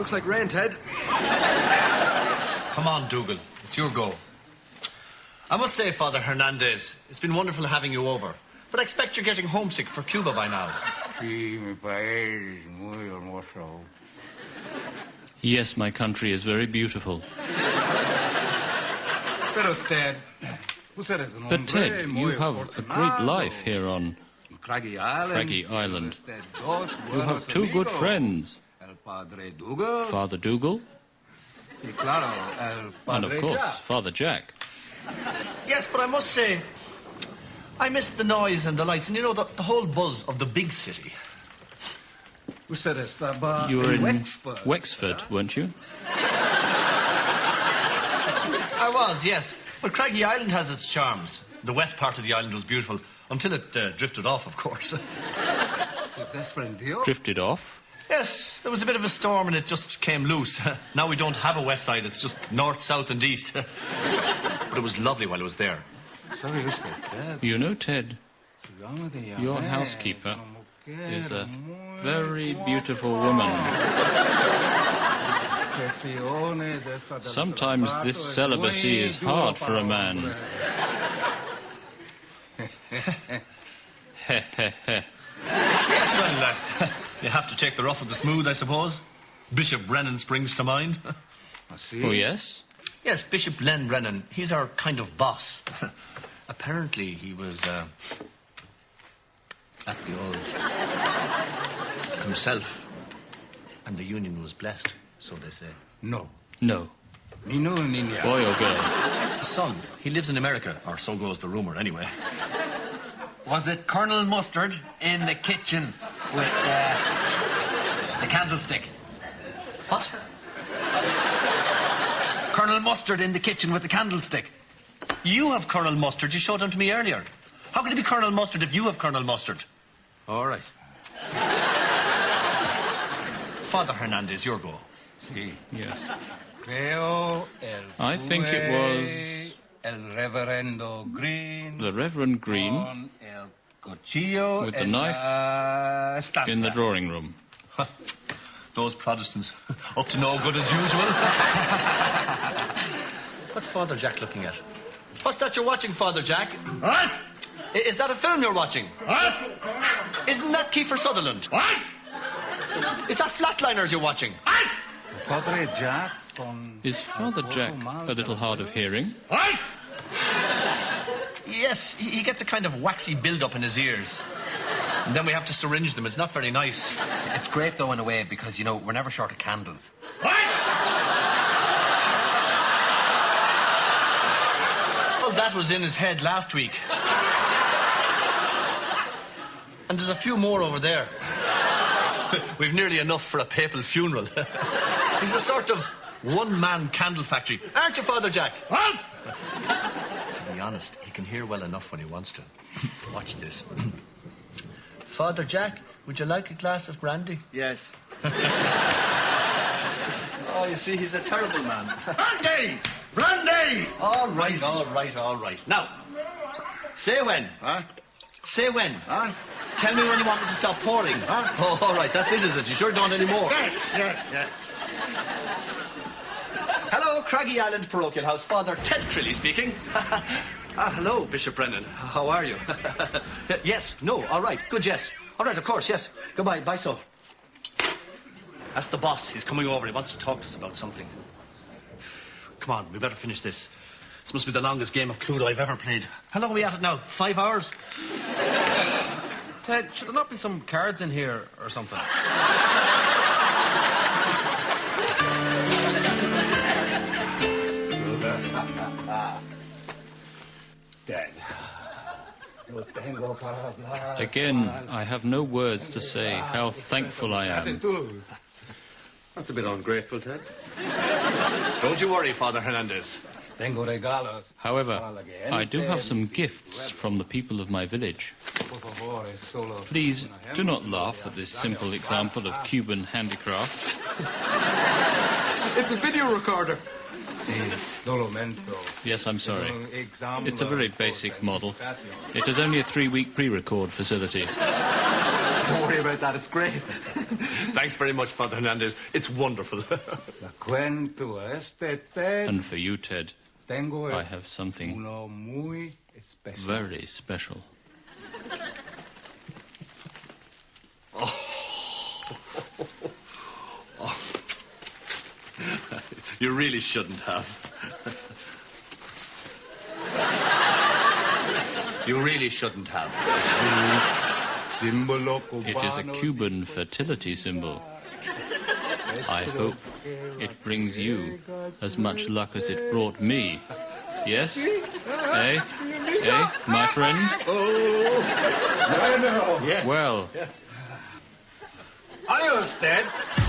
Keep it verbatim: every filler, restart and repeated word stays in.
Looks like rain, Ted. Come on, Dougal. It's your go. I must say, Father Hernandez, it's been wonderful having you over. But I expect you're getting homesick for Cuba by now. Sí, mi país muy hermoso. Yes, my country is very beautiful. Pero Ted, usted es un But hombre Ted, you muy have a great afortunado. life here on Craggy Island. Craggy Island. Usted dos You buenos have two good amigos. friends, El Padre Dougal. Father Dougal, Y claro, el and Padre of course, Jack. Father Jack. Yes, but I must say, I miss the noise and the lights and, you know, the, the whole buzz of the big city. Usted estaba You were in Wexford. Wexford, weren't you? I was, yes. But Craggy Island has its charms. The west part of the island was beautiful, until it uh, drifted off, of course. Se desprendió. Drifted off. Yes, there was a bit of a storm and it just came loose. Now we don't have a west side, it's just north, south and east. But it was lovely while it was there. ¿Sabe usted, Ted? You know, Ted, Yo me llamé your housekeeper una mujer is a muy very beautiful woman. Presiones esta del Sometimes this celibato es celibacy muy is duro hard for para a un man. hombre. Heh, heh, heh. Yes, well, uh, you have to take the rough with the smooth, I suppose. Bishop Brennan springs to mind. Así. Oh, yes? Yes, Bishop Len Brennan. He's our kind of boss. Apparently, he was uh, at the old himself, and the union was blessed, so they say. No. No. Niño, niña. Boy or girl? The son, he lives in America, or so goes the rumor, anyway. Was it Colonel Mustard in the kitchen with uh, the candlestick? What? Colonel Mustard in the kitchen with the candlestick. You have Colonel Mustard. You showed him to me earlier. How could it be Colonel Mustard if you have Colonel Mustard? All right. Father Hernandez, your go. Sí. Yes. Creo el I think it fue was el reverendo Green the Reverend Green con el cuchillo with the en knife la estancia. in the drawing room. Those Protestants, up to no good as usual. What's Father Jack looking at? What's that you're watching, Father Jack? What? I- Is that a film you're watching? What? Isn't that Kiefer Sutherland? What? Is that Flatliners you're watching? What? Padre Jack con Is Father Jack a little hard of hearing? What? Yes, he he gets a kind of waxy build-up in his ears. And then we have to syringe them. It's not very nice. It's great, though, in a way, because, you know, we're never short of candles. What? Well, that was in his head last week. And there's a few more over there. We've nearly enough for a papal funeral. He's a sort of one-man candle factory. Aren't you, Father Jack? What? To be honest, he can hear well enough when he wants to. Watch this. Father Jack, would you like a glass of brandy? Yes. Oh, you see, he's a terrible man. Brandy! Brandy! All right, all right, all right. Now, say when. Huh? Say when. Huh? Tell me when you want me to stop pouring. Huh? Oh, all right, that's it, is it? You sure don't anymore? Yes, yes, yes. Hello, Craggy Island Parochial House. Father Ted Crilly speaking. Ah, hello, Bishop Brennan. How are you? Yes, no, all right, good, yes. All right, of course, yes. Goodbye, bye, so. That's the boss. He's coming over. He wants to talk to us about something. Come on, we better finish this. This must be the longest game of Cluedo I've ever played. How long are we at it now? Five hours? Ted, should there not be some cards in here or something? Dead. Again, I have no words to say how thankful I am. That's a bit ungrateful, Ted. Don't you worry, Father Hernandez. Tengo regalos. However, I do have some gifts from the people of my village. Por favor, es solo Please do not laugh at this simple example of Cuban handicraft. It's a video recorder. Sí, lo lamento. Yes, I'm sorry. Un examen It's a very por basic model. felicitación. It is only a three-week pre-record facility. Don't worry about that. It's great. Thanks very much, Father Hernandez. It's wonderful. La cuento este Ted. And for you, Ted, Tengo I have something uno muy especial. very special. You really shouldn't have. You really shouldn't have. Símbolo It is a cubano. Cuban fertility symbol. I hope it brings you as much luck as it brought me. Yes? Eh? Eh, my friend? Bueno. Yes. Well, Adiós, Ted.